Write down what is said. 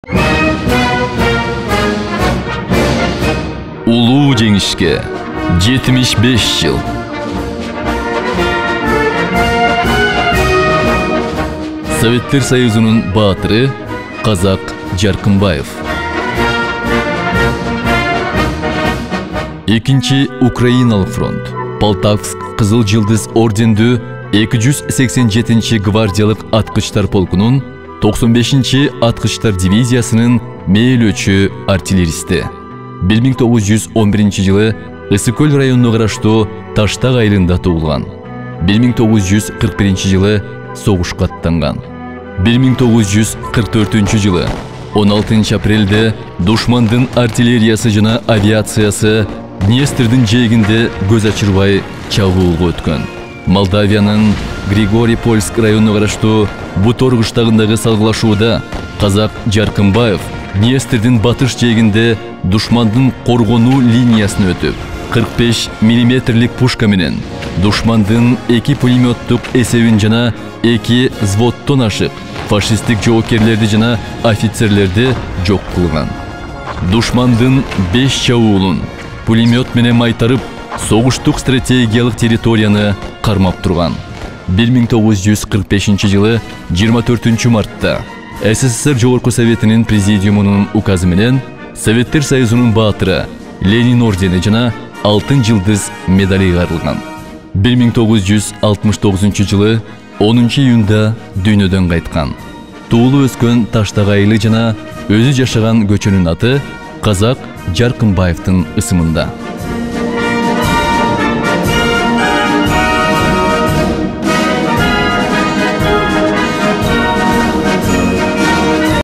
Улуу жеңишке 75 yıl. Sovetler Soyuzu'nun batırı Kazak Jarkınbayev. Ekinci Ukraynalı front Poltavsk Kızıl Yıldız ordendü 287. Gvardiyalık Atqıçlar polkunun 95. Atqıçlar diviziyasının meylöçü artilleristi. 1911 yılı Issıköl rayonuna qaraştуу Taştaq ayılında tuğulgan. 1941 yılı soğuşqa аттанған. 1944 yılı 16 aprelde düşmandın artilleriyası jana aviatsiyası Dnestr'din jeginde göz açırбай чабуулга өткөн. Молдавиянын Григорий-Польск районуна караштуу Бутор кыштагындагы салгылашууда Казак Жаркынбаев Днестрдин батыш жегинде душмандын коргонуу линиясын өтүп 45 мм пушка менен душмандын 2 пулеметтук эсебин жана 2 взводдон ашык фашисттик жоокерлерди жана офицерлерди жок кылган. Душмандын 5 чабуулун пулемет менен майтарып согуштук стратегиялык территорияны кармап турган. 1945 жылы 24 мартта СССР Жогорку Советинин президиумунун указы менен Советтер Союзунун баатыры Ленин ордени жана Алтын жылдыз медали кайрылган. 1969 жылы 10 июнда дүйнөдөн кайткан. Туулуп өскөн Таштак айылы жана өзү жашаган көчөнүн аты Казак Жаркынбаевдин ысымында.